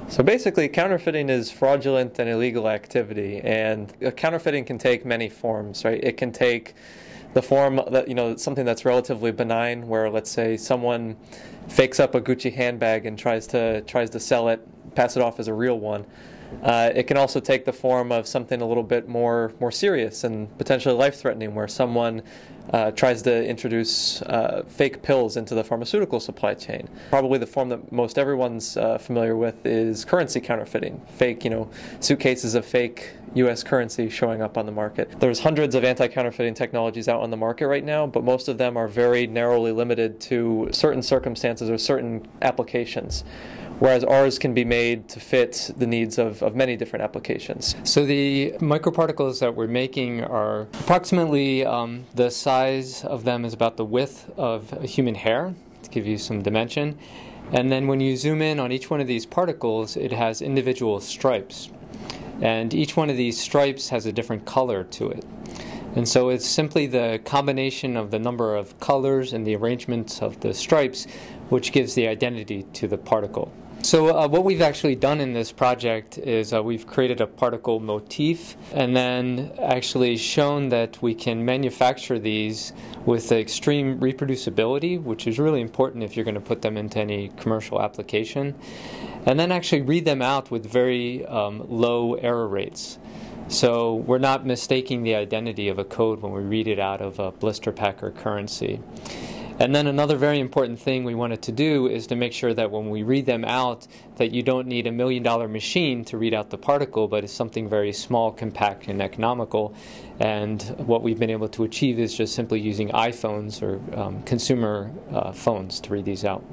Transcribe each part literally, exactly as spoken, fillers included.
So basically, counterfeiting is fraudulent and illegal activity, and counterfeiting can take many forms, right? It can take the form that, you know, something that's relatively benign, where let's say someone fakes up a Gucci handbag and tries to tries to sell it, pass it off as a real one. Uh, it can also take the form of something a little bit more more serious and potentially life-threatening, where someone uh, tries to introduce uh, fake pills into the pharmaceutical supply chain. Probably the form that most everyone's uh, familiar with is currency counterfeiting. Fake, you know, suitcases of fake U S currency showing up on the market. There's hundreds of anti-counterfeiting technologies out on the market right now, but most of them are very narrowly limited to certain circumstances or certain applications, whereas ours can be made to fit the needs of, of many different applications. So the microparticles that we're making are approximately, um, the size of them is about the width of a human hair, to give you some dimension. And then when you zoom in on each one of these particles, it has individual stripes. And each one of these stripes has a different color to it. And so it's simply the combination of the number of colors and the arrangements of the stripes which gives the identity to the particle. So uh, what we've actually done in this project is uh, we've created a particle motif and then actually shown that we can manufacture these with extreme reproducibility, which is really important if you're going to put them into any commercial application, and then actually read them out with very um, low error rates. So we're not mistaking the identity of a code when we read it out of a blister pack or currency. And then another very important thing we wanted to do is to make sure that when we read them out, that you don't need a million dollar machine to read out the particle, but it's something very small, compact, and economical. And what we've been able to achieve is just simply using iPhones or um, consumer uh, phones to read these out.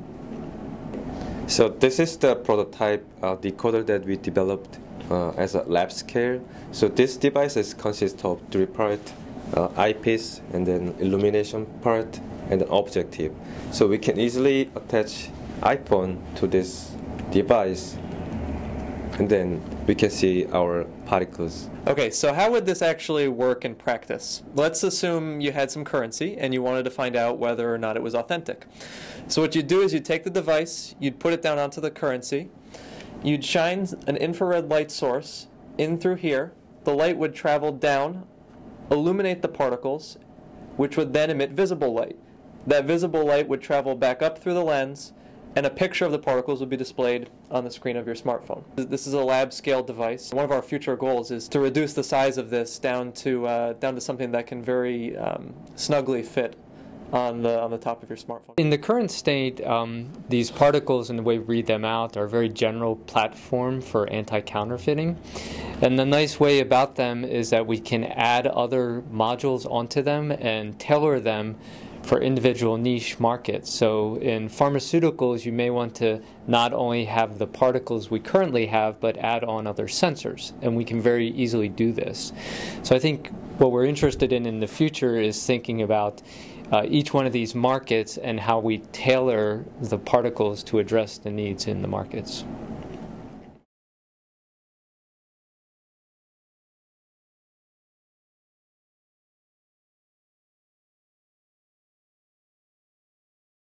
So this is the prototype uh, decoder that we developed uh, as a lab scale. So this device is consists of three parts, uh, eyepiece, and then illumination part, and an objective. So we can easily attach iPhone to this device, and then we can see our particles. Okay, so how would this actually work in practice? Let's assume you had some currency and you wanted to find out whether or not it was authentic. So what you'd do is you'd take the device, you'd put it down onto the currency, you'd shine an infrared light source in through here, the light would travel down, illuminate the particles, which would then emit visible light. That visible light would travel back up through the lens, and a picture of the particles would be displayed on the screen of your smartphone. This is a lab-scale device. One of our future goals is to reduce the size of this down to uh, down to something that can very um, snugly fit on the on the top of your smartphone. In the current state, um, these particles and the way we read them out are a very general platform for anti-counterfeiting. And the nice way about them is that we can add other modules onto them and tailor them for individual niche markets. So in pharmaceuticals, you may want to not only have the particles we currently have, but add on other sensors, and we can very easily do this. So I think what we're interested in in the future is thinking about uh, each one of these markets and how we tailor the particles to address the needs in the markets.